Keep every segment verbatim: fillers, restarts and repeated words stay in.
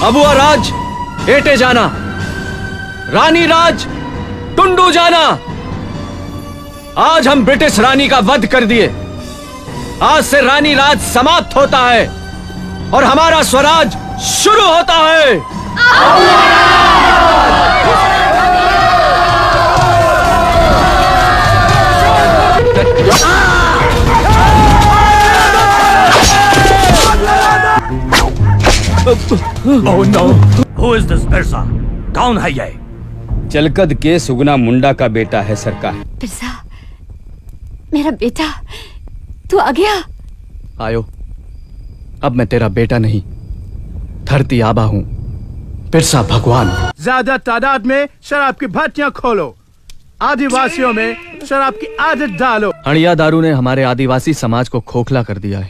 अबुआ राज एटे जाना, रानी राज टुंडू जाना। आज हम ब्रिटिश रानी का वध कर दिए। आज से रानी राज समाप्त होता है और हमारा स्वराज शुरू होता है। Oh no! Who is this Birsa? कौन है ये? चलकद के सुगना मुंडा का बेटा है सरकार। बिरसा, मेरा बेटा, तू आ गया? आयो, अब मैं तेरा बेटा नहीं, धरती आबा हूँ, बिरसा भगवान। ज्यादा तादाद में शराब की भट्टियां खोलो, आदिवासियों में शराब की आदत डालो। अड़िया दारू ने हमारे आदिवासी समाज को खोखला कर दिया है।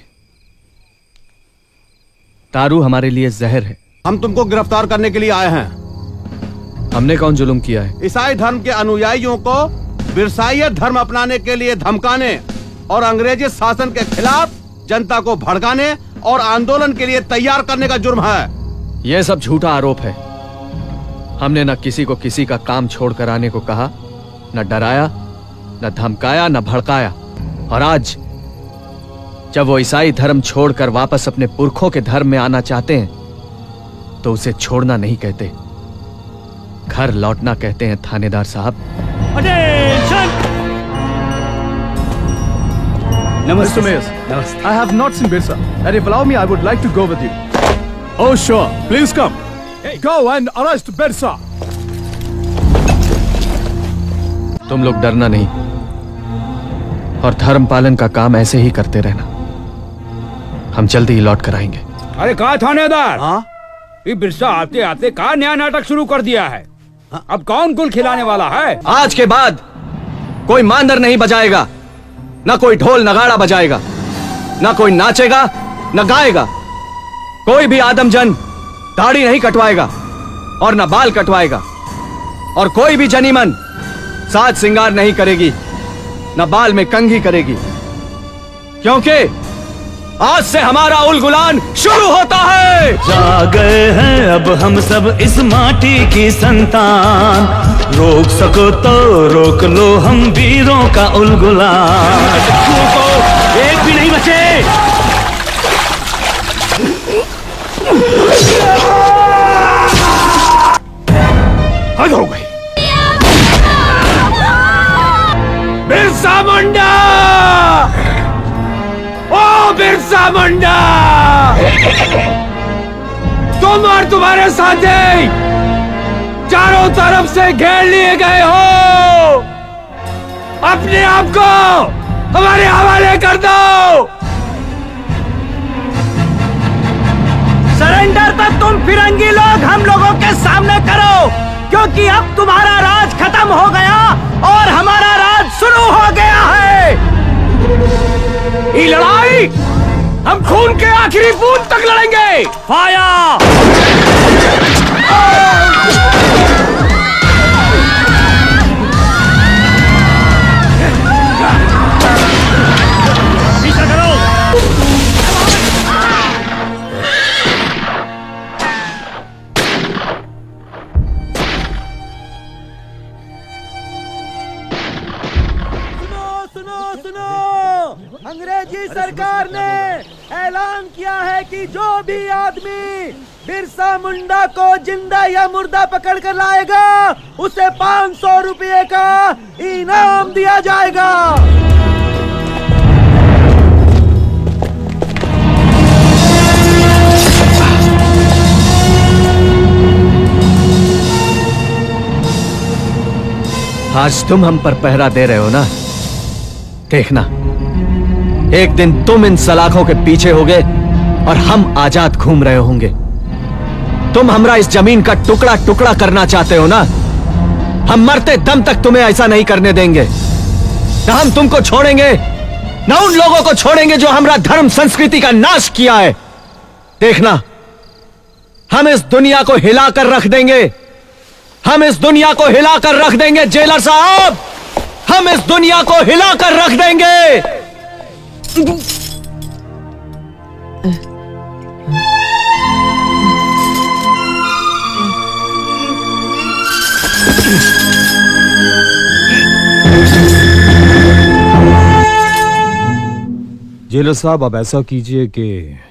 दारू हमारे लिए जहर है। हम तुमको गिरफ्तार करने के लिए आए हैं। हमने कौन जुल्म किया है? ईसाई धर्म के अनुयायियों को बिरसाइयत धर्म अपनाने के लिए धमकाने और अंग्रेजी शासन के खिलाफ जनता को भड़काने और आंदोलन के लिए तैयार करने का जुर्म है। यह सब झूठा आरोप है। हमने न किसी को किसी का काम छोड़कर आने को कहा, न डराया, न धमकाया, न भड़काया। और आज जब वो ईसाई धर्म छोड़कर वापस अपने पुरखों के धर्म में आना चाहते हैं तो उसे छोड़ना नहीं कहते, घर लौटना कहते हैं थानेदार साहब। Namaste, Namaste. I have not seen Birsa, and if allow me, I would like to go with you. Oh sure, please come. Hey. Go and arrest Birsa. तुम लोग डरना नहीं और धर्म पालन का काम ऐसे ही करते रहना। हम जल्दी ही लौट कर आएंगे। अरे कहा थानेदार, ये बिरसा आते आते कहा नया नाटक शुरू कर दिया है। अब कौन गुल खिलाने वाला है? आज के बाद कोई मांदर नहीं बजाएगा, न कोई ढोल नगाड़ा बजाएगा, न कोई नाचेगा न गाएगा। कोई भी आदमजन दाढ़ी नहीं कटवाएगा और न बाल कटवाएगा। और कोई भी जनीमन साज सिंगार नहीं करेगी, न बाल में कंघी करेगी, क्योंकि आज से हमारा उलगुलान शुरू होता है। जा गए हैं अब हम सब इस माटी की संतान, रोक सको तो रोक लो हम वीरों का उलगुलान। एक भी नहीं बचे। हद हो गई। बिरसा मुंडा, ओ बिरसा मुंडा, तुम और तुम्हारे साथी चारों तरफ से घेर लिए गए हो। अपने आप को हमारे हवाले कर दो। सरेंडर तो तुम फिरंगी लोग हम लोगों के सामने करो, क्योंकि अब तुम्हारा राज खत्म हो गया और हमारा राज शुरू हो गया है। ये लड़ाई हम खून के आखिरी बूंद तक लड़ेंगे। फायर! पीछा करो। अंग्रेजी सरकार ने ऐलान किया है कि जो भी आदमी बिरसा मुंडा को जिंदा या मुर्दा पकड़ कर लाएगा उसे पाँच सौ रुपये का इनाम दिया जाएगा। आज तुम हम पर पहरा दे रहे हो ना, देखना एक दिन तुम इन सलाखों के पीछे होगे और हम आजाद घूम रहे होंगे। तुम हमरा इस जमीन का टुकड़ा टुकड़ा करना चाहते हो ना, हम मरते दम तक तुम्हें ऐसा नहीं करने देंगे। ना हम तुमको छोड़ेंगे, ना उन लोगों को छोड़ेंगे जो हमरा धर्म संस्कृति का नाश किया है। देखना, हम इस दुनिया को हिलाकर रख देंगे, हम इस दुनिया को हिलाकर रख देंगे जेलर साहब, हम इस दुनिया को हिलाकर रख देंगे। जेलर साहब, अब ऐसा कीजिए कि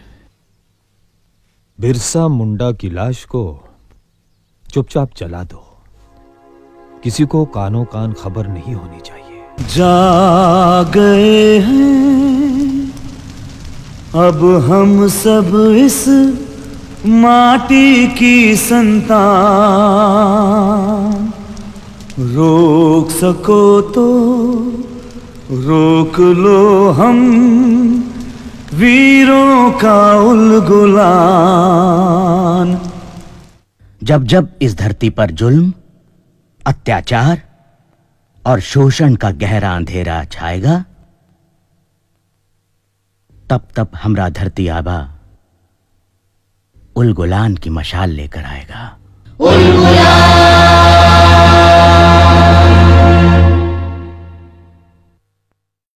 बिरसा मुंडा की लाश को चुपचाप जला दो। किसी को कानो कान खबर नहीं होनी चाहिए। जा गए हैं अब हम सब इस माटी की संतान, रोक सको तो रोक लो हम वीरों का उलगुलान। जब जब इस धरती पर जुल्म, अत्याचार और शोषण का गहरा अंधेरा छाएगा, तब तब हमरा धरती आबा उलगुलान की मशाल लेकर आएगा। उलगुलान